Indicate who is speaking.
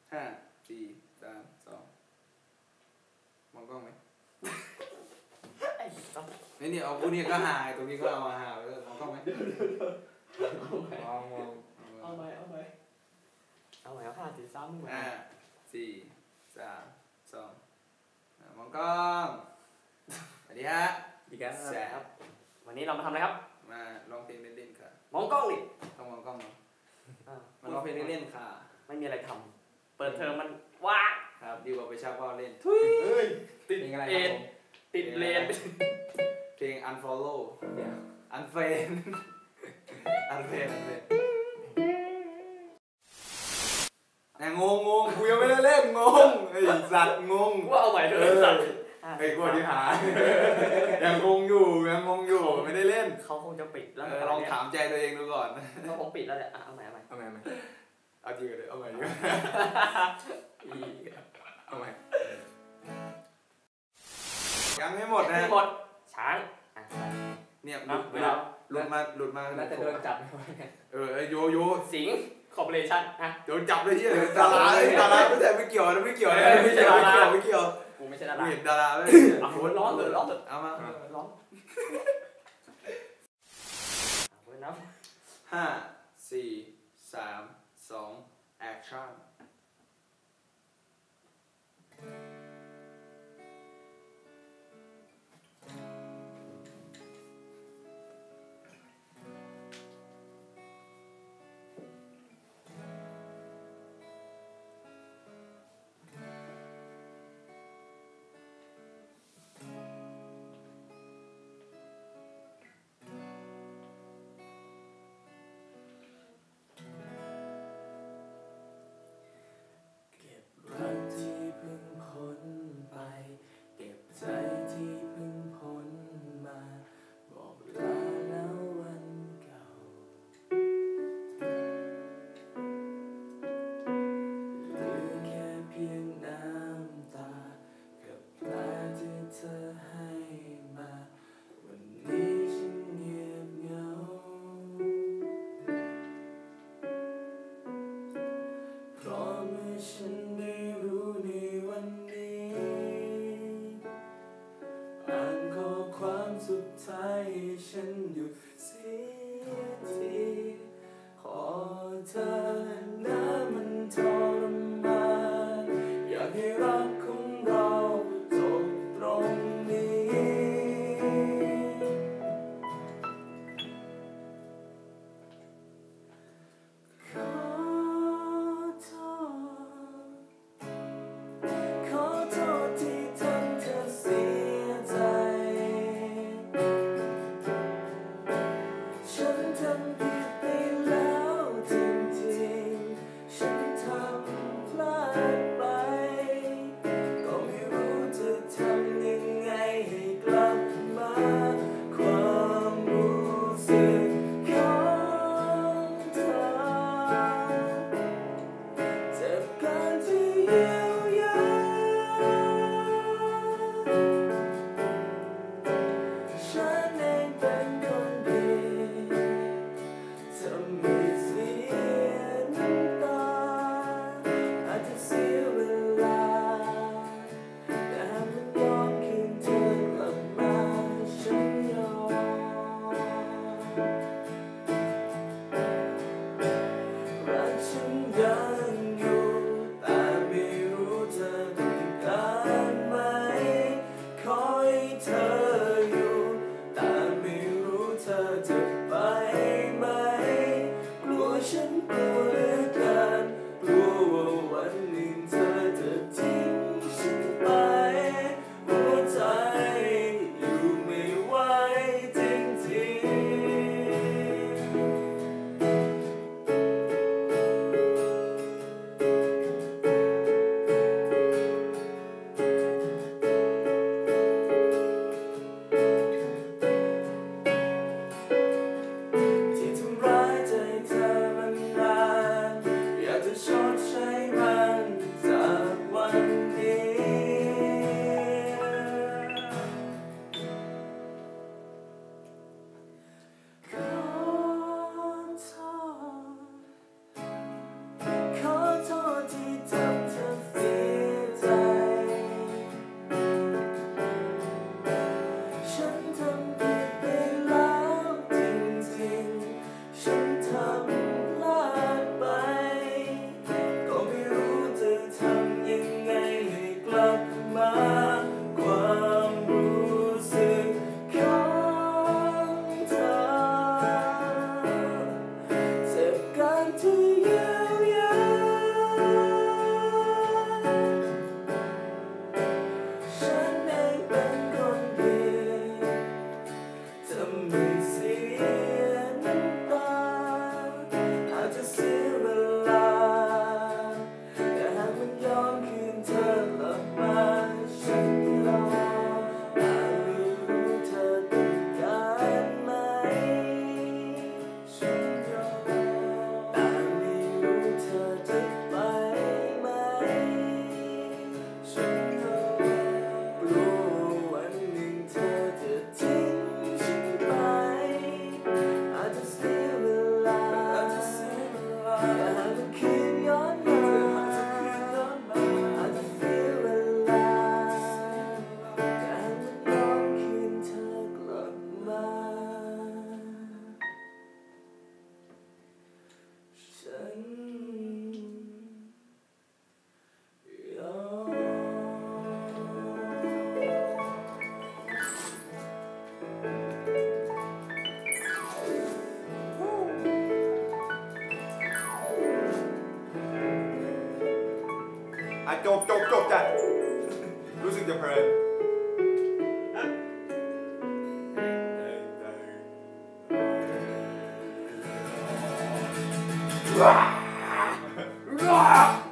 Speaker 1: ห้าสี่สามสองมองกล้องไหม
Speaker 2: ไอ้สัส
Speaker 1: นี่เอาพวกนี้ก็หายตรงนี้ก็เอามาหาเลยมองกล้องไหมมอง
Speaker 2: เอาไหมเอา5 4 3 1
Speaker 1: ห้าสี่สามสองมองกล้องสวัสดีฮะ
Speaker 2: ดีครับวันนี้เรามาทำอะไรครับ
Speaker 1: มาร้องเพลงเล่นๆค่ะ
Speaker 2: มองกล้องดิ
Speaker 1: ต้องมองกล้องเนาะมาร้องเพลงเล่นๆค่ะ
Speaker 2: ไม่มีอะไรทำเปิดเทอมมันว่าง
Speaker 1: ครับดีกว่าไปชักว่าวเล่น
Speaker 2: เฮ้ย
Speaker 1: ติดอะไรครับผม
Speaker 2: ติดเลน
Speaker 1: เพลง unfollow unfriend unfriend งงกูยังไม่ได้เล่นงงไอ้สัตว์งง
Speaker 2: ว่าเอาใหม่เถอะสัตว์
Speaker 1: ไอ้กูที่หายังงงอยู่ไม่ได้เล่น
Speaker 2: เขาคงจะปิดแล้ว
Speaker 1: ลองถามใจตัวเองดูก่อน
Speaker 2: เขาคงปิดแล้วแหละเอาใหม่
Speaker 1: เอาจริงเลยเอาใหม่ยังไม่หมดนะ
Speaker 2: ช้าง
Speaker 1: เนี่ยหลุดมา
Speaker 2: แล้วจะโดนจับ
Speaker 1: โย
Speaker 2: สิงคอร์ปอเรชั่น
Speaker 1: โดนจับเลยที่ดาราไม่ใช่ไม่เกี่ยวนะไม่เกี่ยว
Speaker 2: กูไม่ใช่ดารา
Speaker 1: เห็นดาราไม่
Speaker 2: เอาร้อนเลย
Speaker 1: เอามา
Speaker 2: ร้อนนับ
Speaker 1: 5 4 3 2 action
Speaker 3: สุดท้ายฉันหยุดเสียทีขอเธอนะมันทรมานอยากให้รักของเราจบตรงนี้ขอโทษที่ทำเธอเสียใจทำผิดไปแล้วจริงๆฉันทำพลาดไปก็ไม่รู้จะทำยังไงให้กลับมาความรู้สึกของเธอเจ็บการที่เยียวยาฉันเองเป็นคนดีมีเสียน้ำตาอาจจะเสียเวลาแต่มันยอมคืนเธอกลับมาฉันยอมรักฉันยังอยู่แต่ไม่รู้เธอต้องการไหมขอให้เธออยู่แต่ไม่รู้เธอจะไปไหมฉันกลัวเหลือเกินกลัวว่าวันหนึ่งเธอจะทิ้งฉันไปหัวใจอยู่ไม่ไหวจริงที่ทำร้ายใจเธอมันนาน
Speaker 1: อ่ะจบจ้ะรู้สึกจะเพลินว้า